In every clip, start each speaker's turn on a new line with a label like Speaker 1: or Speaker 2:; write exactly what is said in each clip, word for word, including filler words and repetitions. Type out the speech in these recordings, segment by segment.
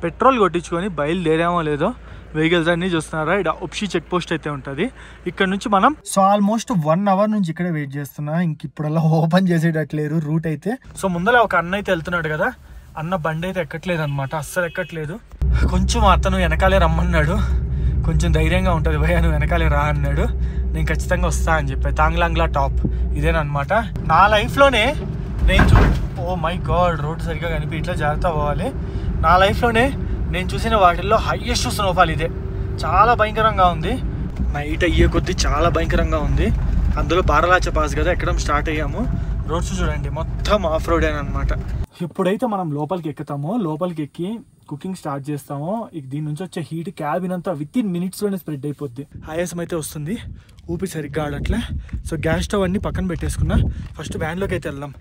Speaker 1: Petrol కొట్టించుకొని బయలుదేరామో లేదో vehicles అన్ని చూస్తున్నారా. ఇక్కడ ఉప్షి చెక్ పోస్ట్ అయితే ఉంటుంది. ఇక్కడ నుంచి మనం సో ఆల్మోస్ట్ వన్ అవర్ నుంచి ఇక్కడే వెయిట్ చేస్తున్నా. ఇంక ఇప్పుడల్లా ఓపెన్ చేసేటట్లేరు రూట్ అయితే. సో ముందర ఒక అన్న అయితే వెళ్తున్నాడు కదా, అన్న బండి అయితే ఎక్కట్లేదు అనమాట, అస్సలు ఎక్కట్లేదు. కొంచెం అతను వెనకాలే రమ్మన్నాడు, కొంచెం ధైర్యంగా ఉంటుంది భయ్యా నువ్వు వెనకాలే రా అన్నాడు. నేను ఖచ్చితంగా వస్తా అని చెప్పాను. తాంగ్లాంగ్లా టాప్ ఇదేనమాట. నా లైఫ్లోనే నేను చూ ఓ మై గాడ్ రోడ్డు సరిగ్గా కనిపి ఇట్లా జాగ్రత్త పోవాలి. నా లైఫ్లోనే నేను చూసిన వాటిల్లో హైయెస్ట్ స్నోఫాల్ ఇదే. చాలా భయంకరంగా ఉంది. నైట్ అయ్యే కొద్దీ చాలా భయంకరంగా ఉంది. అందులో బారలాచ పాస్ కదా ఎక్కడం స్టార్ట్ అయ్యాము. రోడ్స్ చూడండి మొత్తం ఆఫ్ రోడ్ అనమాట. ఎప్పుడైతే మనం లోపలికి ఎక్కుతామో, లోపలికి ఎక్కి కుకింగ్ స్టార్ట్ చేస్తామో, ఇక దీని నుంచి వచ్చే హీట్ క్యాబిన్ అంతా విత్ ఇన్ మినిట్స్లోనే స్ప్రెడ్ అయిపోద్ది. ఆయాసం అయితే వస్తుంది, ఊపి సరిగ్గా ఆడట్లే. సో గ్యాస్ స్టవ్ అన్ని పక్కన పెట్టేసుకున్నా. ఫస్ట్ వ్యాన్లోకి అయితే వెళ్దాం.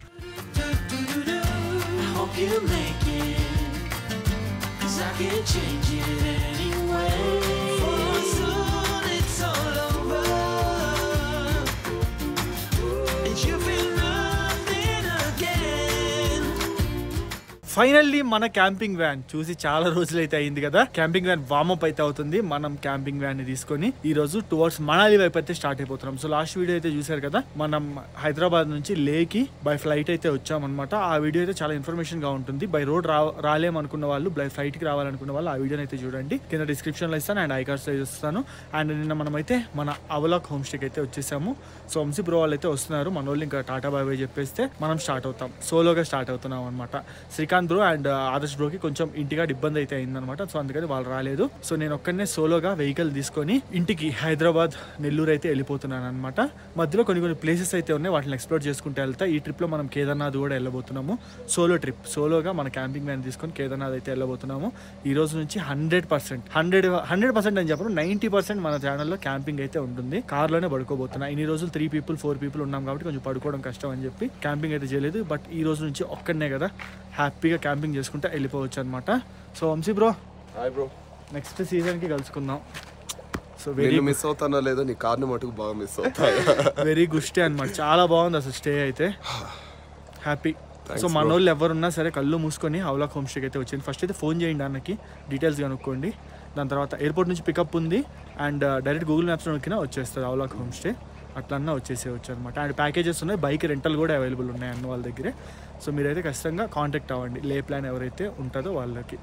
Speaker 1: ఫైనల్లీ మన క్యాంపింగ్ వ్యాన్ చూసి చాలా రోజులైతే అయింది కదా. క్యాంపింగ్ వ్యాన్ వార్మప్ అయితే అవుతుంది. మనం క్యాంపింగ్ వ్యాన్ ని తీసుకొని ఈ రోజు టువర్డ్స్ మనాలి వైపు అయితే స్టార్ట్ అయిపోతున్నాం. సో లాస్ట్ వీడియో అయితే చూసారు కదా, మనం హైదరాబాద్ నుంచి లేకి బై ఫ్లైట్ అయితే వచ్చామన్నమాట. ఆ వీడియో అయితే చాలా ఇన్ఫర్మేషన్ గా ఉంటుంది. బై రోడ్ రా రాలేమనుకున్న వాళ్ళు, బై ఫ్లైట్ కి రావాలనుకున్న వాళ్ళు ఆ వీడియోని అయితే చూడండి. కింద డిస్క్రిప్షన్ లో ఇస్తాను అండ్ ఐ కార్డ్స్ లో ఇస్తాను. అండ్ నిన్న మనం అయితే మన అవలాక్ హోమ్ స్టేకి అయితే వచ్చేసాము. సో వంశీ బ్రో వాళ్ళు అయితే వస్తున్నారు. మన వాళ్ళు ఇంకా టాటా బాయ్ బాయ్ చెప్పేస్తే మనం స్టార్ట్ అవుతాం. సోలోగా స్టార్ట్ అవుతున్నాం అనమాట. శ్రీకాంత్ బ్రో అండ్ ఆదర్శ్ బ్రోకి కొంచెం ఇంటిగా ఇబ్బంది అయితే అయిందనమాట. సో అందుకని వాళ్ళు రాలేదు. సో నేను ఒక్కనే సోలోగా వెహికల్ తీసుకొని ఇంటికి హైదరాబాద్ నెల్లూరు అయితే వెళ్ళిపోతున్నాను అనమాట. మధ్యలో కొన్ని కొన్ని ప్లేసెస్ అయితే ఉన్నాయి, వాటిని ఎక్స్ప్లోర్ చేసుకుంటూ వెళ్తా. ఈ ట్రిప్ లో మనం కేదార్నాథ్ కూడా వెళ్ళబోతున్నాము. సోలో ట్రిప్, సోలోగా మన క్యాంపింగ్ వ్యాన్ తీసుకొని కేదార్నాథ్ అయితే వెళ్ళబోతున్నాము. ఈ రోజు నుంచి hundred percent hundred hundred percent అని చెప్పడం నైన్టీ పర్సెంట్ మన ఛానల్లో క్యాంపింగ్ అయితే ఉంటుంది. కార్ లోనే పడుకోబోతున్నా. ఇన్ని రోజులు త్రీ పీపుల్ ఫోర్ పీపుల్ ఉన్నాం కాబట్టి కొంచెం పడుకోవడం కష్టం అని చెప్పి క్యాంపింగ్ అయితే చేయలేదు. బట్ ఈ రోజు నుంచి ఒక్కనే కదా హ్యాపీగా క్యాంపింగ్ చేసుకుంటే వెళ్ళిపోవచ్చు అనమాట. So Vamshi bro,
Speaker 2: hi bro,
Speaker 1: next season కి కలుసుకుందాం. సో
Speaker 2: వెరీ మిస్ అవుతానో లేదో నీ కార్ని మటుకు బాగా మిస్ అవుతా.
Speaker 1: వెరీ గుడ్ స్టే అనమాట. చాలా బాగుంది అసలు స్టే అయితే, హ్యాపీ. సో మన వాళ్ళు ఎవరున్నా సరే కళ్ళు మూసుకొని అవలాక్ హోమ్ స్టేకి అయితే వచ్చింది. ఫస్ట్ అయితే ఫోన్ చేయండి అన్నకి, డీటెయిల్స్ కనుక్కోండి. దాని తర్వాత ఎయిర్పోర్ట్ నుంచి పికప్ ఉంది అండ్ డైరెక్ట్ గూగుల్ మ్యాప్స్లో నొక్కినా వచ్చేస్తుంది అవలాక్ హోమ్ స్టే. అట్లన్నా వచ్చేసేవచ్చు అనమాట. అండ్ ప్యాకేజెస్ ఉన్నాయి, బైక్ రెంటల్ కూడా అవైలబుల్ ఉన్నాయి అన్న వాళ్ళ దగ్గరే. సో మీరైతే ఖచ్చితంగా కాంటాక్ట్ అవ్వండి లే ప్లాన్ ఎవరైతే ఉంటుందో వాళ్ళకి.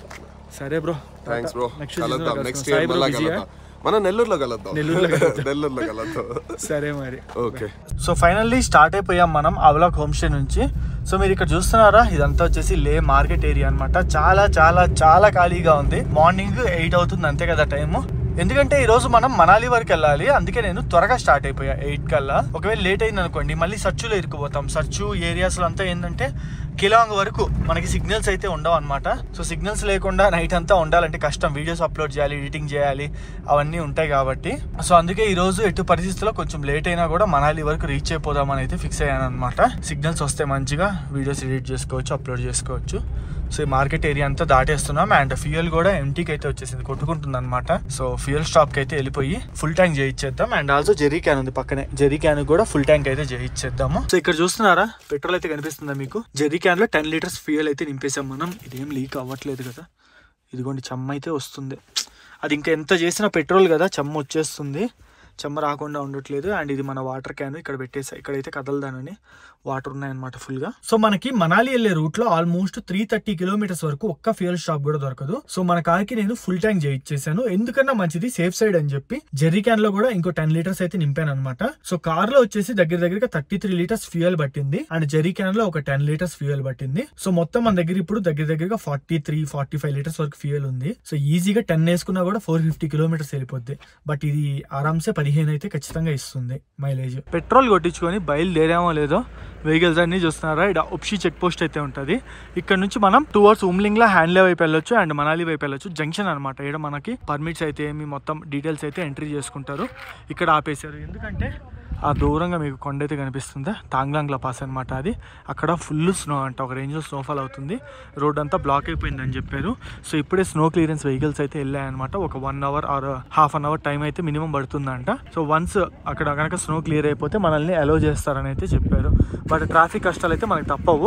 Speaker 1: సరే bro,
Speaker 2: thanks bro.
Speaker 1: Next
Speaker 2: next year మళ్ళీ కలుద్దాం. మనం నెల్లూరులో కలుద్దాం. నెల్లూరులో నెల్లూరులో కలుద్దాం.
Speaker 1: సరే మరి,
Speaker 2: ఓకే.
Speaker 1: సో ఫైనల్లీ స్టార్ట్ అయిపోయాం మనం అవలాక్ హోమ్ స్టే నుంచి. సో మీరు ఇక్కడ చూస్తున్నారా, ఇదంతా వచ్చేసి లే మార్కెట్ ఏరియా అనమాట. చాలా చాలా చాలా ఖాళీగా ఉంది. మార్నింగ్ ఎయిట్ అవుతుంది అంతే కదా టైము. ఎందుకంటే ఈ రోజు మనం మనాలి వరకు వెళ్ళాలి, అందుకే నేను త్వరగా స్టార్ట్ అయిపోయా ఎయిట్ కల్లా. ఒకవేళ లేట్ అయింది అనుకోండి మళ్ళీ సర్చులో ఇరుక్కుపోతాం. సర్చు ఏరియాస్లో అంతా ఏంటంటే కిలాంగ్ వరకు మనకి సిగ్నల్స్ అయితే ఉండవు అనమాట. సో సిగ్నల్స్ లేకుండా నైట్ అంతా ఉండాలంటే కష్టం. వీడియోస్ అప్లోడ్ చేయాలి, ఎడిటింగ్ చేయాలి, అవన్నీ ఉంటాయి కాబట్టి. సో అందుకే ఈ రోజు ఎటు పరిస్థితుల్లో కొంచెం లేట్ అయినా కూడా మనాలి వరకు రీచ్ అయిపోదామని అయితే ఫిక్స్ అయ్యాను అనమాట. సిగ్నల్స్ వస్తే మంచిగా వీడియోస్ ఎడిట్ చేసుకోవచ్చు, అప్లోడ్ చేసుకోవచ్చు. సో ఈ మార్కెట్ ఏరియా అంతా దాటేస్తున్నాం. అండ్ ఫ్యూయల్ కూడా ఎంటీకి అయితే వచ్చేసింది, కొట్టుకుంటుంది అనమాట. సో ఫ్యూయల్ స్టాప్ కి అయితే వెళ్ళిపోయి ఫుల్ ట్యాంక్ చేయించేద్దాం. అండ్ ఆల్సో జెరీ క్యాన్ ఉంది పక్కనే, జెరీ క్యాన్ కూడా ఫుల్ ట్యాంక్ అయితే చేయించేద్దాము. సో ఇక్కడ చూస్తున్నారా పెట్రోల్ అయితే కనిపిస్తుందా మీకు? జెరీ క్యాన్ లో టెన్ లీటర్స్ ఫ్యూయల్ అయితే నింపేసాం మనం. ఇదేం లీక్ అవ్వట్లేదు కదా, ఇదిగోండి చెమ్మ అయితే వస్తుంది. అది ఇంకా ఎంత చేసినా పెట్రోల్ కదా, చెమ్మ వచ్చేస్తుంది. చెమ్మ రాకుండా ఉండట్లేదు. అండ్ ఇది మన వాటర్ క్యాన్ ఇక్కడ పెట్టేసా, ఇక్కడైతే కదలదానని వాటర్ ఉన్నాయన్నమాట ఫుల్ గా. సో మనకి మనాలి వెళ్ళే రూట్ లో ఆల్మోస్ట్ త్రీ థర్టీ కిలోమీటర్స్ వరకు ఒక్క ఫ్యూయల్ స్టాప్ కూడా దొరకదు. సో మన కార్ కి నేను ఫుల్ ట్యాంక్ చేయించేసాను, ఎందుకన్నా మంచిది సేఫ్ సైడ్ అని చెప్పి. జెర్రీ క్యాన్ లో కూడా ఇంకో టెన్ లీటర్స్ అయితే నింపాను అనమాట. సో కార్ లో వచ్చేసి దగ్గర దగ్గరగా థర్టీ త్రీ లీటర్స్ ఫ్యూయల్ పట్టింది అండ్ జెర్రీ క్యాన్ లో ఒక టెన్ లీటర్స్ ఫ్యూయల్ పట్టింది. సో మొత్తం మన దగ్గర ఇప్పుడు దగ్గర దగ్గరగా forty three forty five litres వరకు ఫ్యూయల్ ఉంది. సో ఈజీగా టెన్ వేసుకున్నా కూడా ఫోర్ ఫిఫ్టీ కిలోమీటర్స్ వెళ్ళిపోద్ది. బట్ ఇది ఆరామ్సే పదిహేను అయితే ఖచ్చితంగా ఇస్తుంది మైలేజ్. పెట్రోల్ కొట్టించుకొని బయలుదేరామో లేదో వెహికల్స్ అన్ని చూస్తున్నారా. ఇక్కడ ఉప్షి చెక్ పోస్ట్ అయితే ఉంటుంది. ఇక్కడ నుంచి మనం టువర్డ్స్ ఉమ్లింగ్ లా హ్యాండ్లే వైపు వెళ్ళొచ్చు అండ్ మనాలి వైపు వెళ్ళొచ్చు. జంక్షన్ అనమాట. ఇక్కడ మనకి పర్మిట్స్ అయితే ఏమి మొత్తం డీటెయిల్స్ అయితే ఎంట్రీ చేసుకుంటారు. ఇక్కడ ఆపేశారు ఎందుకంటే ఆ దూరంగా మీకు కొండ అయితే కనిపిస్తుందా, తాంగ్లాంగ్లా పాస్ అనమాట. అది అక్కడ ఫుల్ స్నో అంట, ఒక రేంజ్లో స్నోఫాల్ అవుతుంది. రోడ్ అంతా బ్లాక్ అయిపోయింది అని చెప్పారు. సో ఇప్పుడే స్నో క్లియరెన్స్ వెహికల్స్ అయితే వెళ్ళాయన్నమాట. ఒక one hour or half an hour time అయితే మినిమం పడుతుందంట. సో వన్స్ అక్కడ కనుక స్నో క్లియర్ అయిపోతే మనల్ని అలో చేస్తారని అయితే చెప్పారు. బట్ ట్రాఫిక్ కష్టాలు అయితే మనకి తప్పవు.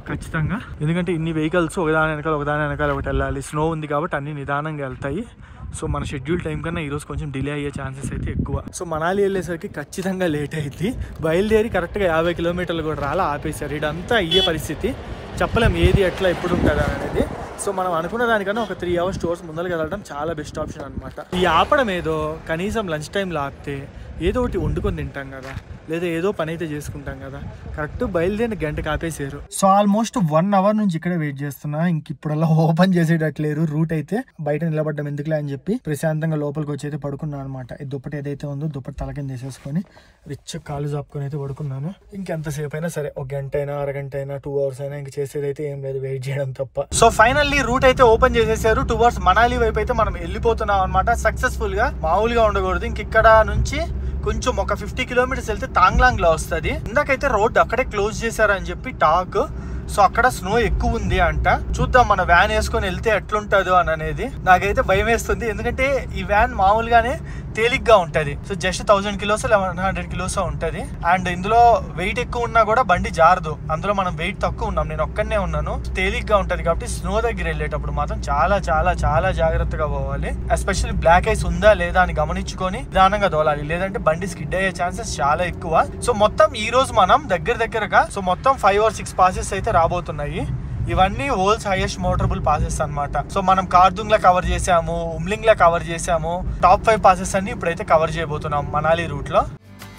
Speaker 1: ఖచ్చితంగా, ఎందుకంటే ఇన్ని వెహికల్స్ ఒకదాని వెనకాల ఒకదాని వెనకాల ఒకటి వెళ్ళాలి. స్నో ఉంది కాబట్టి అన్ని నిదానంగా వెళ్తాయి. సో మన షెడ్యూల్ టైం కన్నా ఈరోజు కొంచెం డిలే అయ్యే ఛాన్సెస్ అయితే ఎక్కువ. సో మనాలి వెళ్ళేసరికి ఖచ్చితంగా లేట్ అయింది. బయలుదేరి కరెక్ట్గా యాభై కిలోమీటర్లు కూడా రాలా, ఆపేశారు. ఇదంతా అయ్యే పరిస్థితి, చెప్పలేం ఏది ఎట్లా ఎప్పుడు ఉంటుందా అనేది. సో మనం అనుకున్న దానికన్నా ఒక త్రీ అవర్స్ టూర్స్ ముందరికి వెళ్ళడం చాలా బెస్ట్ ఆప్షన్ అనమాట. ఈ ఆపడం ఏదో కనీసం లంచ్ టైంలో ఆపితే ఏదో ఒకటి వండుకొని తింటాం కదా, లేదా ఏదో పని అయితే చేసుకుంటాం కదా. కరెక్ట్ బయలుదేరిన గంటకి ఆపేసారు. సో ఆల్మోస్ట్ వన్ అవర్ నుంచి ఇక్కడే వెయిట్ చేస్తున్నా. ఇంక ఇప్పుడల్లా ఓపెన్ చేసేటట్లేరు. రూట్ అయితే బయట నిలబడ్డం ఎందుకులే అని చెప్పి ప్రశాంతంగా లోపలికి వచ్చి అయితే పడుకున్నాను అనమాట. ఈ దుప్పటి ఏదైతే ఉందో దుప్పటి తలకింద తీసేసుకొని రిచ్ కాలు చాపుకొని అయితే పడుకున్నాను. ఇంకెంతసేపు అయినా సరే, ఒక గంట అయినా అరగంట అయినా టూ అవర్స్ అయినా ఇంక చేసేదైతే ఏం లేదు, వెయిట్ చేయడం తప్ప. సో ఫైనల్లీ రూట్ అయితే ఓపెన్ చేసేసారు. టూ అవర్స్ మనాలి వైపు అయితే మనం వెళ్ళిపోతున్నాం అనమాట సక్సెస్ఫుల్ గా. మామూలుగా ఉండకూడదు. ఇంక ఇక్కడ నుంచి కొంచెం ఒక ఫిఫ్టీ కిలోమీటర్స్ వెళ్తే తాంగ్లాంగ్ లో వస్తుంది. ఇందాకైతే రోడ్ అక్కడే క్లోజ్ చేశారని చెప్పి టాక్. సో అక్కడ స్నో ఎక్కువ ఉంది అంట. చూద్దాం మన వ్యాన్ వేసుకొని వెళ్తే ఎట్లుంటుందో అని అనేది. నాకైతే భయం వేస్తుంది, ఎందుకంటే ఈ వ్యాన్ మామూలుగానే తేలిగ్గా ఉంటుంది. So just thousand kilos eleven hundred kilos ఉంటుంది. అండ్ ఇందులో వెయిట్ ఎక్కువ ఉన్నా కూడా బండి జారదు. అందులో మనం వెయిట్ తక్కువ ఉన్నాం, నేను ఒక్కనే ఉన్నాను. తేలిగ్గా ఉంటుంది కాబట్టి స్నో దగ్గర వెళ్ళేటప్పుడు మాత్రం చాలా చాలా చాలా జాగ్రత్తగా పోవాలి. ఎస్పెషల్లీ బ్లాక్ ఐస్ ఉందా లేదా అని గమనించుకొని నిదానంగా తోలాలి, లేదంటే బండి స్కిడ్ అయ్యే ఛాన్సెస్ చాలా ఎక్కువ. సో మొత్తం ఈ రోజు మనం దగ్గర దగ్గరగా సో మొత్తం ఫైవ్ ఆర్ సిక్స్ పాసెస్ అయితే రాబోతున్నాయి. ఇవన్నీ వరల్డ్స్ హైయెస్ట్ మోటరబుల్ పాసెస్ అన్నమాట. సో మనం కార్దుంగ్ లా కవర్ చేసాము, ఉమ్లింగ్ లా కవర్ చేసాము. టాప్ ఫైవ్ పాసెస్ అన్ని ఇప్పుడైతే కవర్ చేయబోతున్నాం మనాలి రూట్ లో.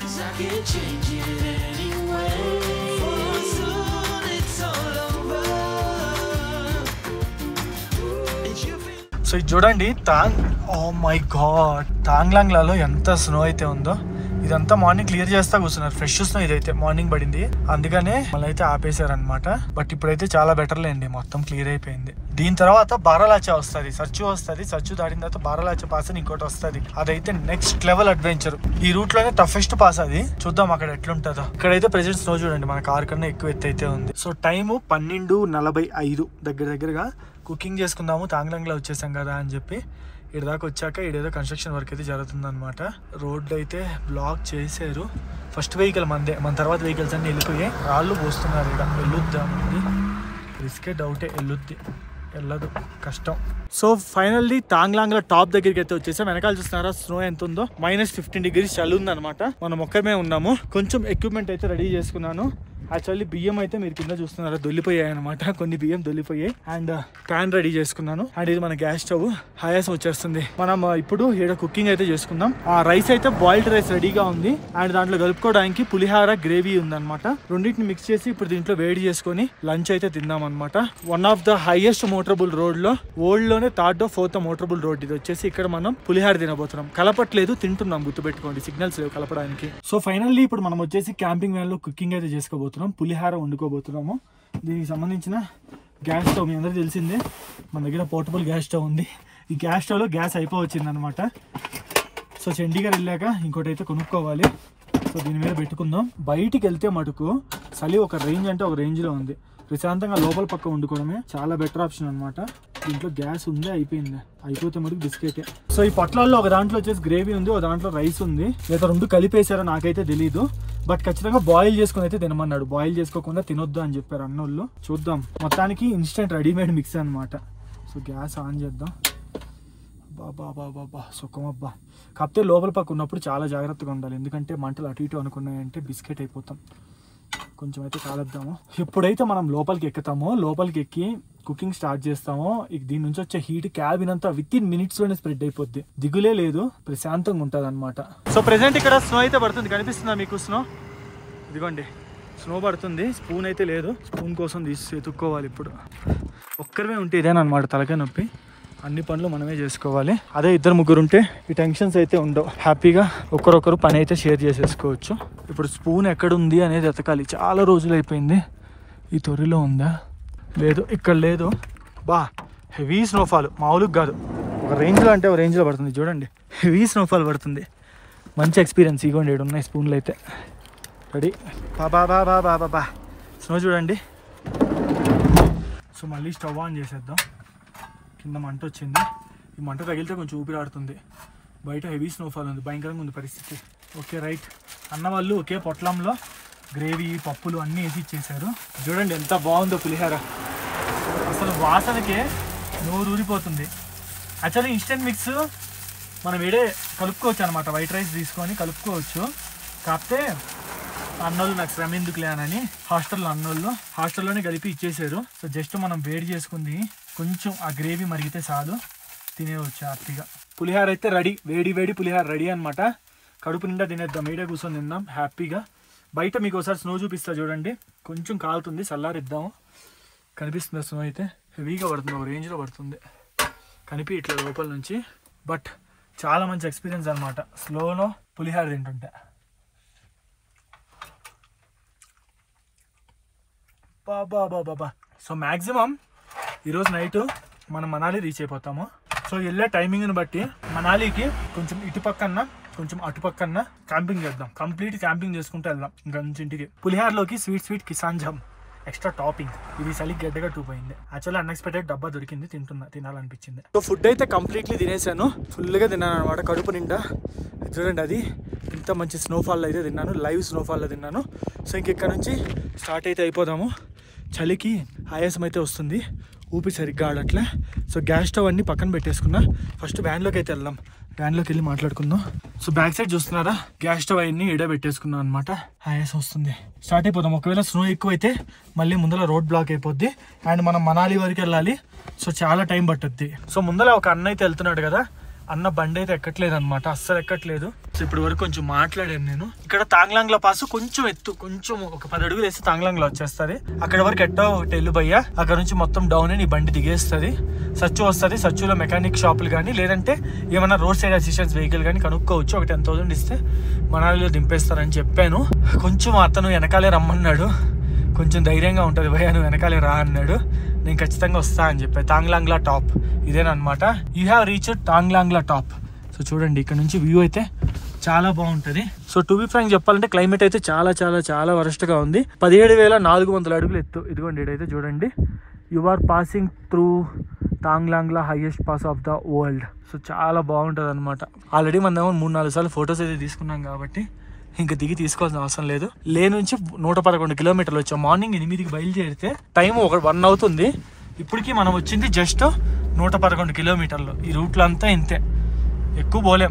Speaker 1: సో ఇది చూడండి, తాంగ్ ఓ మై గాడ్, తాంగ్లాంగ్ లలో ఎంత స్నో అయితే ఉందో. ఇదంతా మార్నింగ్ క్లియర్ చేస్తా కూర్చున్నారు. ఫ్రెష్ స్నో ఇదైతే మార్నింగ్ పడింది, అందుకనే మళ్ళీ అయితే ఆపేశారు అనమాట. బట్ ఇప్పుడైతే చాలా బెటర్ లేండి, మొత్తం క్లియర్ అయిపోయింది. దీని తర్వాత బారాలాచా వస్తుంది, సచ్చు వస్తుంది. సచ్చు దాటిన తర్వాత బారాలాచా పాస్ అని ఇంకోటి వస్తుంది. అదైతే నెక్స్ట్ లెవెల్ అడ్వెంచర్. ఈ రూట్ లోనే టఫెస్ట్ పాస్ అది. చూద్దాం అక్కడ ఎట్లుంటుందో. ఇక్కడైతే ప్రెజెంట్ స్నో చూడండి, మన కార్ కన్నా ఎక్కువ ఎత్తు అయితే ఉంది. సో టైము పన్నెండు నలభై ఐదు దగ్గర దగ్గరగా. కుకింగ్ చేసుకుందాము, తాంగ్లాంగ్ లో వచ్చేసాం కదా అని చెప్పి ఇక్కడ దాకా వచ్చాక ఇడేదో కన్స్ట్రక్షన్ వర్క్ అయితే జరుగుతుందన్నమాట. రోడ్డు అయితే బ్లాక్ చేశారు. ఫస్ట్ వెహికల్ మందే, మన తర్వాత వెహికల్స్ అన్ని వెళ్ళిపోయాయి. రాళ్ళు పోస్తున్నారు. ఇక్కడ వెళ్ళొద్దామండి, రిస్కే డౌటే, వెళ్ళొద్ది వెళ్ళదు, కష్టం. సో ఫైనల్లీ తాంగ్లాంగ్ లో టాప్ దగ్గరికి అయితే వచ్చేసాం. వెనకాల చూస్తున్నారా స్నో ఎంత ఉందో, మైనస్ ఫిఫ్టీన్ డిగ్రీస్ చలి ఉంది అనమాట. మనం ఒక్కమే ఉన్నాము. కొంచెం ఎక్విప్మెంట్ అయితే రెడీ చేసుకున్నాను. యాక్చువల్లీ బియ్యం అయితే మీరు కింద చూస్తున్నారా దొల్లిపోయాయి అనమాట. కొన్ని బియ్యం దొల్లిపోయాయి. అండ్ ప్యాన్ రెడీ చేసుకున్నాను. అండ్ ఇది మన గ్యాస్ స్టవ్. ఆయాసం వచ్చేస్తుంది. మనం ఇప్పుడు ఇక్కడ కుకింగ్ అయితే చేసుకుందాం. ఆ రైస్ అయితే బాయిల్డ్ రైస్ రెడీగా ఉంది. అండ్ దాంట్లో కలుపుకోవడానికి పులిహార గ్రేవీ ఉందన్నమాట. రెండింటిని మిక్స్ చేసి ఇప్పుడు దీంట్లో వేడి చేసుకొని లంచ్ అయితే తిందాం అనమాట. One of the highest motorable road లో, వరల్డ్ లోనే థర్డ్ ఫోర్త్ మోటరబుల్ రోడ్ ఇది వచ్చేసి. ఇక్కడ మనం పులిహార తినబోతున్నాం. కలపట్లేదు, తింటున్నాం. గుర్తుపెట్టుకోండి, సిగ్నల్స్ లేవు కలపడానికి. సో ఫైనల్లీ ఇప్పుడు మనం వచ్చేసి క్యాంపింగ్ వ్యాన్ లో కుకింగ్ అయితే చేసుకోబోతున్నాం. పులిహార వండుకోబోతున్నాము. దీనికి సంబంధించిన గ్యాస్ స్టవ్ మీ అందరికీ తెలిసిందే, మన దగ్గర పోర్టబుల్ గ్యాస్ స్టవ్ ఉంది. ఈ గ్యాస్ స్టవ్లో గ్యాస్ అయిపోవచ్చింది అనమాట. సో చండీగఢ్ వెళ్ళాక ఇంకోటి అయితే కొనుక్కోవాలి. సో దీని మీద పెట్టుకుందాం. బయటికి వెళ్తే మటుకు చలి ఒక రేంజ్ అంటే ఒక రేంజ్లో ఉంది. ప్రశాంతంగా లోపల పక్క వండుకోవడమే చాలా బెటర్ ఆప్షన్ అనమాట. దీంట్లో గ్యాస్ ఉందే, అయిపోయింది. అయిపోతే మటుకు బిస్కెటే. సో ఈ పొట్లాల్లో ఒక దాంట్లో వచ్చేసి గ్రేవీ ఉంది, ఒక దాంట్లో రైస్ ఉంది. లేదా రెండు కలిపేశారో నాకైతే తెలీదు. బట్ ఖచ్చితంగా బాయిల్ చేసుకుని అయితే తినమన్నాడు. బాయిల్ చేసుకోకుండా తినొద్దు అని చెప్పారు అన్నోళ్ళు. చూద్దాం. మొత్తానికి ఇన్స్టెంట్ రెడీమేడ్ మిక్స్ అనమాట. సో గ్యాస్ ఆన్ చేద్దాం. బాబా బాబా బాబా సుఖమబ్బా. కాకపోతే లోపల పక్క ఉన్నప్పుడు చాలా జాగ్రత్తగా ఉండాలి, ఎందుకంటే మంటలు అటు ఇటు అనుకున్నాయంటే బిస్కెట్ అయిపోతాం. కొంచెం అయితే కాలేద్దాము. ఎప్పుడైతే మనం లోపలికి ఎక్కుతామో, లోపలికి ఎక్కి కుకింగ్ స్టార్ట్ చేస్తామో, దీని నుంచి వచ్చే హీట్ క్యాబిన్ అంతా విత్ ఇన్ మినిట్స్ లోనే స్ప్రెడ్ అయిపోద్ది. దిగులే లేదు, ప్రశాంతంగా ఉంటుంది అనమాట. సో ప్రెసెంట్ ఇక్కడ స్నో అయితే పడుతుంది. కనిపిస్తుందా మీకు స్నో? ఇదిగోండి స్నో పడుతుంది. స్పూన్ అయితే లేదు, స్పూన్ కోసం తీసి ఎత్తుక్కోవాలి. ఇప్పుడు ఒక్కరిమే ఉంటే ఇదేనమాట తలకాయ నొప్పి. అన్ని పనులు మనమే చేసుకోవాలి. అదే ఇద్దరు ముగ్గురు ఉంటే ఈ టెన్షన్స్ అయితే ఉండవు. హ్యాపీగా ఒకరొకరు పని అయితే షేర్ చేసేసుకోవచ్చు. ఇప్పుడు స్పూన్ ఎక్కడుంది అనేది ఎతకాలి. చాలా రోజులు అయిపోయింది. ఈ తొర్రిలో ఉందా? లేదు, ఇక్కడ లేదు. బా హెవీ స్నోఫాల్, మామూలుగా కాదు. ఒక రేంజ్లో అంటే ఒక రేంజ్లో పడుతుంది. చూడండి, హెవీ స్నోఫాల్ పడుతుంది. మంచి ఎక్స్పీరియన్స్. ఇగోండి ఏడు ఉన్నాయి స్పూన్లు అయితే రెడీ. బాబా బాబా బాబా బా స్నో చూడండి. సో మళ్ళీ స్టవ్ ఆన్ చేసేద్దాం. కింద మంట వచ్చింది. ఈ మంట తగిలితే కొంచెం ఊపిరాడుతుంది. బయట హెవీ స్నోఫాల్ ఉంది, భయంకరంగా ఉంది పరిస్థితి. Okay right. అన్న వాళ్ళు ఒకే పొట్లంలో గ్రేవీ పప్పులు అన్నీ వేసి ఇచ్చేసారు. చూడండి ఎంత బాగుందో పులిహోర, అసలు వాసనకే నోరు ఊరిపోతుంది. యాక్చువల్లీ ఇన్స్టెంట్ మిక్స్ మనం వేడే కలుపుకోవచ్చు అనమాట, వైట్ రైస్ తీసుకొని కలుపుకోవచ్చు. కాకపోతే అన్నోళ్ళు నాకు శ్రమ ఎందుకులే అని హాస్టల్లో అన్నోళ్ళు హాస్టల్లోనే కలిపి ఇచ్చేసారు. సో జస్ట్ మనం వేడి చేసుకుంది కొంచెం ఆ గ్రేవీ మరిగితే చాలు, తినేవచ్చు హ్యాపీగా. పులిహోర అయితే రెడీ, వేడి వేడి పులిహోర రెడీ అనమాట. కడుపు నిండా తినేద్దాం, వేడే కూర్చొని తిందాం హ్యాపీగా. బయట మీకు ఒకసారి స్నో చూపిస్తా చూడండి, కొంచెం కాలుతుంది, చల్లారిద్దాము. కనిపిస్తుంది స్నో అయితే హెవీగా పడుతుంది, ఒక రేంజ్లో పడుతుంది కనిపి ఇట్లా లోపల నుంచి. బట్ చాలా మంచి ఎక్స్పీరియన్స్ అనమాట స్లోలో పులిహోర తింటుంటే. బాబా బాబా సో మ్యాక్సిమం ఈరోజు నైట్ మనం మనాలి రీచ్ అయిపోతాము. సో వెళ్ళే టైమింగ్ని బట్టి మనాలికి కొంచెం ఇటు పక్కన కొంచెం అటు పక్కన క్యాంపింగ్ చేద్దాం, కంప్లీట్ క్యాంపింగ్ చేసుకుంటూ వెళ్దాం ఇంకా ఇంటికి. పులిహారలోకి sweet sweet Kissan jam extra topping, ఇది చలి గడ్డగా టూ పోయింది. యాక్చువల్లీ అన్ఎక్స్పెక్టెడ్ డబ్బా దొరికింది, తింటున్నా, తినాలనిపించింది. సో ఫుడ్ అయితే కంప్లీట్లీ తినేసాను, ఫుల్గా తిన్నాను అనమాట కడుపు నిండా. చూడండి అది ఇంత మంచి స్నోఫాల్లో అయితే తిన్నాను, లైవ్ స్నోఫాల్లో తిన్నాను. సో ఇంక ఇక్కడ నుంచి స్టార్ట్ అయితే అయిపోదాము. చలికి ఆయాసం అయితే వస్తుంది, ఊపి సరిగ్గా ఆడట్లే. సో గ్యాస్ స్టవ్ అన్ని పక్కన పెట్టేసుకున్నా, ఫస్ట్ వ్యాన్లోకి అయితే వెళ్దాం, వ్యాన్లోకి వెళ్ళి మాట్లాడుకుందాం. సో బ్యాక్ సైడ్ చూస్తున్నారా గ్యాస్ స్టవ్ అన్ని ఎడ పెట్టేసుకున్నాం అనమాట. ఆయాసం వస్తుంది, స్టార్ట్ అయిపోదాం. ఒకవేళ స్నో ఎక్కువ అయితే మళ్ళీ ముందర రోడ్ బ్లాక్ అయిపోద్ది అండ్ మనం మనాలి వరకు వెళ్ళాలి. సో చాలా టైం పట్టుద్ది. సో ముందర ఒక అన్న అయితే వెళ్తున్నాడు కదా, అన్న బండి అయితే ఎక్కట్లేదు అనమాట, అస్సలు ఎక్కట్లేదు. సో ఇప్పుడు వరకు కొంచెం మాట్లాడాను నేను. ఇక్కడ తాంగ్లాంగ్లో పాసు కొంచెం ఎత్తు, కొంచెం ఒక పది అడుగులు వేస్తే తాంగ్లాంగ్లో వచ్చేస్తుంది. అక్కడ వరకు ఎట్టో టెల్లు భయ్యా, అక్కడ నుంచి మొత్తం డౌన్ నీ బండి దిగేస్తుంది. సచ్చు వస్తుంది, సచ్చులో మెకానిక్ షాపులు కానీ లేదంటే ఏమైనా రోడ్ సైడ్ అసిస్టెన్స్ వెహికల్ కానీ కనుక్కోవచ్చు. ఒక టెన్ థౌసండ్ ఇస్తే మనాలిలో దింపేస్తారని చెప్పాను. కొంచెం అతను వెనకాలే రమ్మన్నాడు, కొంచెం ధైర్యంగా ఉంటుంది భయ్యా నువ్వు వెనకాలే రా అన్నాడు. నేను ఖచ్చితంగా వస్తా అని చెప్పాను. తాంగ్లాంగ్లా టాప్ ఇదేనమాట, you have reach Taglangla top. So చూడండి ఇక్కడ నుంచి వ్యూ అయితే చాలా బాగుంటుంది. సో టు బి ఫ్రాంక్ చెప్పాలంటే క్లైమేట్ అయితే చాలా చాలా చాలా వరస్ట్గా ఉంది. పదిహేడు వేల నాలుగు వందల అడుగులు ఎత్తు, ఇదిగోండి ఇదైతే చూడండి. You are passing through Taglangla highest pass of the world. So చాలా బాగుంటుంది అనమాట. ఆల్రెడీ మనం మూడు నాలుగు సార్లు ఫొటోస్ అయితే తీసుకున్నాం కాబట్టి ఇంకా దిగి తీసుకోవాల్సిన అవసరం లేదు. లే నుంచి నూట పదకొండు కిలోమీటర్లు వచ్చాం. మార్నింగ్ ఎనిమిదికి బయలుదేరితే టైం ఒక వన్ అవుతుంది. ఇప్పటికీ మనం వచ్చింది జస్ట్ నూట పదకొండు కిలోమీటర్లు. ఈ రూట్లో అంతా ఇంతే, ఎక్కువ పోలేం.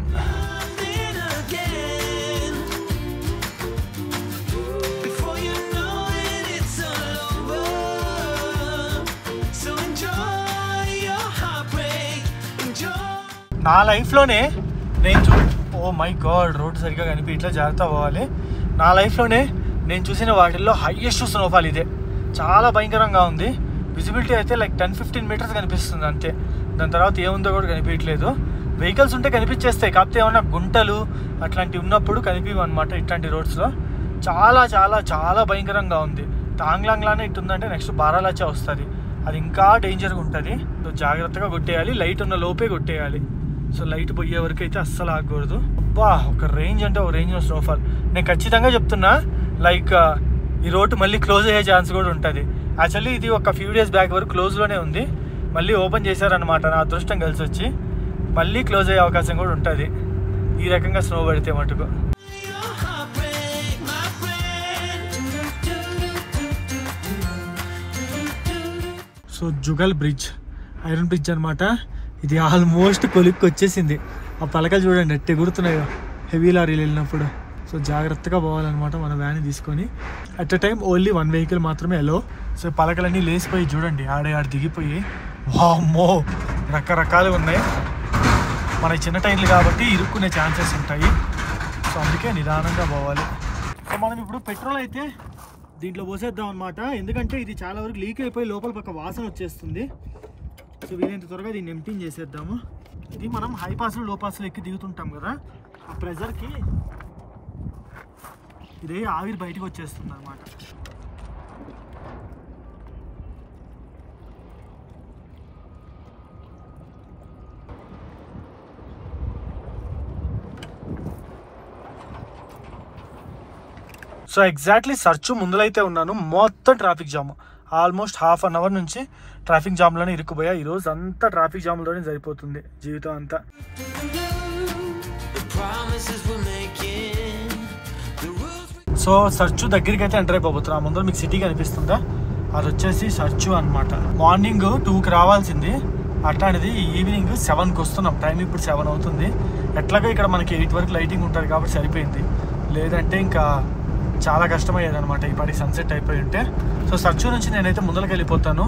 Speaker 1: నా లైఫ్లోనే నేను చూ ఓ మై గాడ్ రోడ్డు సరిగ్గా కనిపి ఇట్లా జాగ్రత్త పోవాలి. నా లైఫ్లోనే నేను చూసిన వాటిల్లో హైయెస్ట్ స్నోఫాల్ ఇదే, చాలా భయంకరంగా ఉంది. విజిబిలిటీ అయితే లైక్ టెన్ ఫిఫ్టీన్ మీటర్స్ కనిపిస్తుంది అంతే, దాని తర్వాత ఏముందో కూడా కనిపించట్లేదు. వెహికల్స్ ఉంటే కనిపించేస్తాయి, కాకపోతే ఏమన్నా గుంటలు అట్లాంటివి ఉన్నప్పుడు కనిపించవు అనమాట ఇట్లాంటి రోడ్స్లో. చాలా చాలా చాలా భయంకరంగా ఉంది. తాంగ్లాంగ్లానే ఇట్టుందంటే నెక్స్ట్ బారాలాచా వస్తుంది, అది ఇంకా డేంజర్గా ఉంటుంది. సో జాగ్రత్తగా కొట్టేయాలి, లైట్ ఉన్న లోపే కొట్టేయాలి. సో లైట్ పోయే వరకు అయితే అస్సలు ఆగకూడదు. అబ్బా ఒక రేంజ్ అంటే ఒక రేంజ్ స్నోఫాల్. నేను ఖచ్చితంగా చెప్తున్నా లైక్ ఈ రోడ్డు మళ్ళీ క్లోజ్ అయ్యే ఛాన్స్ కూడా ఉంటుంది. యాక్చువల్లీ ఇది ఒక ఫ్యూ డేస్ బ్యాక్ వరకు క్లోజ్లోనే ఉంది, మళ్ళీ ఓపెన్ చేశారనమాట. నా అదృష్టం కలిసి వచ్చి మళ్ళీ క్లోజ్ అయ్యే అవకాశం కూడా ఉంటుంది ఈ రకంగా స్నో పడితే మటుకు. So Jugal bridge, iron bridge అనమాట. ఇది ఆల్మోస్ట్ కొలిక్కి వచ్చేసింది. ఆ పలకలు చూడండి ఎట్టి ఎగురుతున్నాయో హెవీ లారీలు వెళ్ళినప్పుడు. సో జాగ్రత్తగా పోవాలన్నమాట మన వ్యాన్ తీసుకొని. At a time only one vehicle మాత్రమే ఎలో. సో పలకలన్నీ లేసిపోయి చూడండి ఆడే ఆడ దిగిపోయి, వామ్మో రకరకాలు ఉన్నాయి. మన చిన్న టైర్లు కాబట్టి ఇరుక్కునే ఛాన్సెస్ ఉంటాయి. సో అందుకే నిదానంగా పోవాలి. సో మనం ఇప్పుడు పెట్రోల్ అయితే దీంట్లో పోసేద్దాం అనమాట, ఎందుకంటే ఇది చాలా వరకు లీక్ అయిపోయి లోపల పక్క వాసన వచ్చేస్తుంది. సో వీలైనంత త్వరగా దీన్ని ఎంప్టీన్ చేసేద్దాము. ఇది మనం హై పాస్లో లో పాస్లో ఎక్కి దిగుతుంటాం కదా, ఆ ప్రెజర్కి ఇదే ఆవిరి బయటకు వచ్చేస్తుంది అనమాట. సో ఎగ్జాక్ట్లీ సర్చు ముందులైతే ఉన్నాను, మొత్తం traffic jam. Almost half an hour నుంచి ట్రాఫిక్ జామ్లోనే ఇరుక్కుపోయా. ఈరోజు అంతా ట్రాఫిక్ జామ్లోనే సరిపోతుంది జీవితం అంతా. సో సర్చు దగ్గరికి అయితే ఎంటర్ అయిపోతున్నాం. ముందర మీకు సిటీ కనిపిస్తుందా, అది వచ్చేసి సర్చు అనమాట. మార్నింగ్ టూకి రావాల్సింది, అట్లాంటిది ఈవినింగ్ సెవెన్కి వస్తున్నాం. టైం ఇప్పుడు సెవెన్ అవుతుంది. ఎట్లాగో ఇక్కడ మనకి ఎయిట్ వరకు లైటింగ్ ఉంటుంది కాబట్టి సరిపోయింది, లేదంటే ఇంకా చాలా కష్టమయ్యేది అనమాట ఈ పాటికి సన్సెట్ అయిపోయి ఉంటే. సో సర్చు నుంచి నేనైతే ముందరకి వెళ్ళిపోతాను.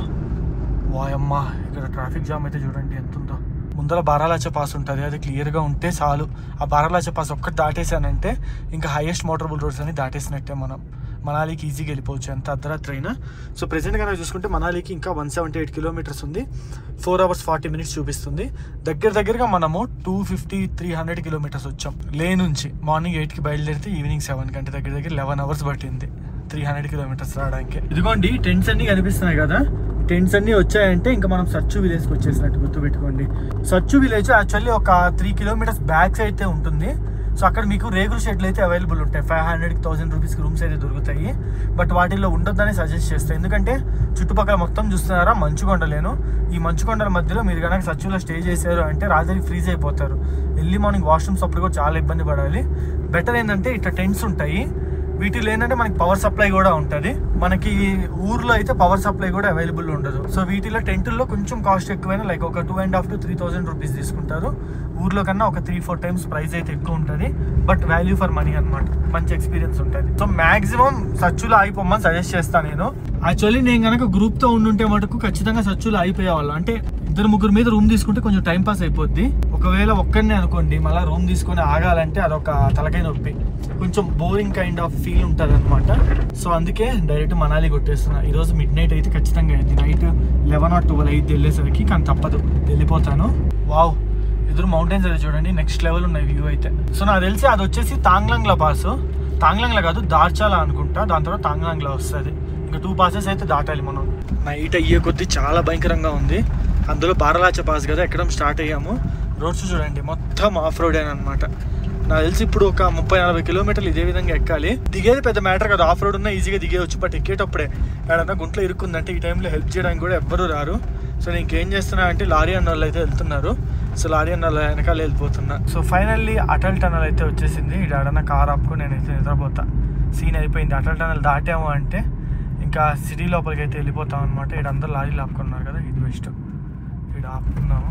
Speaker 1: వాయమ్మ, ఇక్కడ ట్రాఫిక్ జామ్ అయితే చూడండి ఎంత ఉందో. ముందర బారాలాచ పాస్ ఉంటుంది, అది క్లియర్గా ఉంటే చాలు. ఆ బారాలాచ పాస్ ఒక్కటి దాటేసానంటే ఇంకా హైయెస్ట్ మోటరబుల్ రోడ్స్ అని దాటేసినట్టే. మనం మనాలికి ఈజీగా వెళ్ళిపోవచ్చు ఎంత అర్ధరాత్రి అయినా. సో ప్రెసెంట్ కనుక చూసుకుంటే మనాలికి ఇంకా వన్ సెవెంటీ ఎయిట్ కిలోమీటర్స్ ఉంది. ఫోర్ అవర్స్ ఫార్టీ మినిట్స్ చూపిస్తుంది. దగ్గర దగ్గరగా మనము two fifty three hundred kilometres వచ్చాం లే నుంచి. మార్నింగ్ ఎయిట్కి బయలుదేరితే ఈవినింగ్ సెవెన్ కంటే దగ్గర దగ్గర లెవెన్ అవర్స్ పట్టింది త్రీ హండ్రెడ్ కిలోమీటర్స్ రావడానికి. ఇదిగోండి టెంట్స్ అన్ని కనిపిస్తున్నాయి కదా, టెంట్స్ అన్ని వచ్చాయంటే ఇంకా మనం సర్చు విలేజ్కి వచ్చేసినట్టు గుర్తుపెట్టుకోండి. సర్చు విలేజ్ యాక్చువల్లీ ఒక త్రీ కిలోమీటర్స్ బ్యాక్స్ అయితే ఉంటుంది. సో అక్కడ మీకు రేగుల షెడ్లు అయితే అవైలబుల్ ఉంటాయి. ఫైవ్ హండ్రెడ్ థౌసండ్ రూపీస్కి రూమ్స్ అయితే దొరుకుతాయి. బట్ వాటిల్లో ఉండొద్దని సజెస్ట్ చేస్తాయి, ఎందుకంటే చుట్టుపక్కల మొత్తం చూస్తున్నారా మంచుకొండలేను. ఈ మంచుకొండల మధ్యలో మీరు కనుక సర్చులో స్టే చేశారు అంటే రాత్రికి ఫ్రీజ్ అయిపోతారు. ఎర్లీ మార్నింగ్ వాష్రూమ్స్ అప్పుడు కూడా చాలా ఇబ్బంది పడాలి. బెటర్ ఏంటంటే ఇట్లా టెంట్స్ ఉంటాయి, వీటిలో ఏంటంటే మనకి పవర్ సప్లై కూడా ఉంటుంది. మనకి ఊర్లో అయితే పవర్ సప్లై కూడా అవైలబుల్ ఉండదు. సో వీటిలో టెంటుల్లో కొంచెం కాస్ట్ ఎక్కువైనా లైక్ ఒక two and half to three thousand rupees తీసుకుంటారు. ఊర్లో కన్నా ఒక త్రీ ఫోర్ టైమ్స్ ప్రైస్ అయితే ఎక్కువ ఉంటుంది. బట్ వాల్యూ ఫర్ మనీ అనమాట, మంచి ఎక్స్పీరియన్స్ ఉంటుంది. సో మాక్సిమం సర్చులో అయిపోమని సజెస్ట్ చేస్తాను నేను. యాక్చువల్లీ నేను కనుక గ్రూప్తో ఉండుంటే మటుకు ఖచ్చితంగా సర్చులో అయిపోయేవాళ్ళు. అంటే ఇద్దరు ముగ్గురు మీద రూమ్ తీసుకుంటే కొంచెం టైం పాస్ అయిపోద్ది. ఒకవేళ ఒక్కరినే అనుకోండి మళ్ళీ రూమ్ తీసుకొని ఆగాలంటే అదొక తలకాయ నొప్పి, కొంచెం బోరింగ్ కైండ్ ఆఫ్ ఫీల్ ఉంటుంది అనమాట. సో అందుకే డైరెక్ట్ మనాలి కొట్టేస్తున్నా. ఈరోజు మిడ్ నైట్ అయితే ఖచ్చితంగా అయింది. నైట్ లెవెన్ ఆర్ ట్వెల్వ్ అయితే వెళ్ళేసరికి, కానీ తప్పదు వెళ్ళిపోతాను. వావ్, ఎదురు మౌంటైన్స్ అయితే చూడండి నెక్స్ట్ లెవెల్ ఉన్నాయి వ్యూ అయితే. సో నాకు తెలిసి అది వచ్చేసి తాంగ్లాంగ్లా పాస్, తాంగ్లాంగ్లా కాదు దార్చాలా అనుకుంటా, దాని తర్వాత తాంగ్లాంగ్లా వస్తుంది. ఇంకా టూ పాసెస్ అయితే దాటాలి మనం. నైట్ అయ్యే కొద్దీ చాలా భయంకరంగా ఉంది. అందులో బారాలాచ పాస్ కదా ఎక్కడం స్టార్ట్ అయ్యాము. రోడ్స్ చూడండి మొత్తం ఆఫ్ రోడ్ అనమాట. నాకు తెలిసి ఇప్పుడు ఒక ముప్పై నలభై కిలోమీటర్లు ఇదే విధంగా ఎక్కాలి. దిగేది పెద్ద మ్యాటర్ కదా, ఆఫ్ రోడ్ ఉన్నా ఈజీగా దిగేయచ్చు. బట్ ఎక్కేటప్పుడే ఏడన్నా గుంట్లో ఇరుక్కుందంటే ఈ టైంలో హెల్ప్ చేయడానికి కూడా ఎవ్వరూ రారు. సో నేను ఇంకేం చేస్తున్నా అంటే లారీ అన్న వాళ్ళు అయితే వెళ్తున్నారు. సో లారీ అన్న వాళ్ళ వెనకాల వెళ్ళిపోతున్నా. సో ఫైనల్లీ అటల్ టనల్ అయితే వచ్చేసింది. ఇక్కడ ఏడన్నా కార్ ఆపుకొని నేనైతే నిద్రపోతా. సీన్ అయిపోయింది. అటల్ టనల్ దాటాము అంటే ఇంకా సిటీ లోపలికి అయితే వెళ్ళిపోతాం అనమాట. ఇక్కడ అందరూ లారీలు ఆపుకున్నారు కదా, ఇది బెస్ట్. ఇక్కడ ఆపుకున్నాము.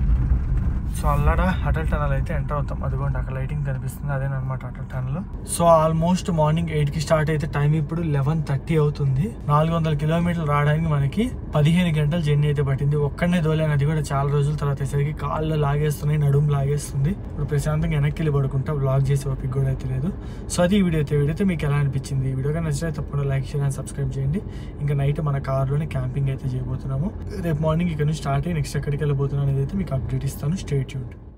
Speaker 1: సో అల్లడా అటల్ టనల్ అయితే ఎంటర్ అవుతాం. అదిగోండి అక్కడ లైటింగ్ కనిపిస్తుంది, అదేనమాట Atal tunnel. So almost morning eight కి స్టార్ట్ అయితే టైం ఇప్పుడు లెవెన్ థర్టీ అవుతుంది. నాలుగు వందల కిలోమీటర్లు రావడానికి మనకి పదిహేను గంటల జర్నీ అయితే పట్టింది. ఒక్కడనే దోలేను, అది కూడా చాలా రోజుల తర్వాత వచ్చేసరికి కాళ్ళు లాగేస్తున్నాయి, నడుము లాగేస్తుంది. ఇప్పుడు ప్రశాంతంగా వెనక్కి వెళ్ళి పడుకుంటా, బ్లాగ్ చేసే ఓపిక కూడా అయితే లేదు. సో అది ఈ వీడియో అయితే వీడియో అయితే మీకు ఎలా అనిపించింది? ఈ వీడియోగా నచ్చితే తప్పకుండా లైక్ షేర్ అండ్ సబ్స్క్రైబ్ చేయండి. ఇంకా నైట్ మన కార్లోనే క్యాంపింగ్ అయితే చేయబోతున్నాము. రేపు మార్నింగ్ ఇక్కడ నుంచి స్టార్ట్ అయ్యి నెక్స్ట్ ఎక్కడికి వెళ్ళబోతున్నాను అనేది అయితే మీకు అప్డేట్ ఇస్తాను. Stay tuned.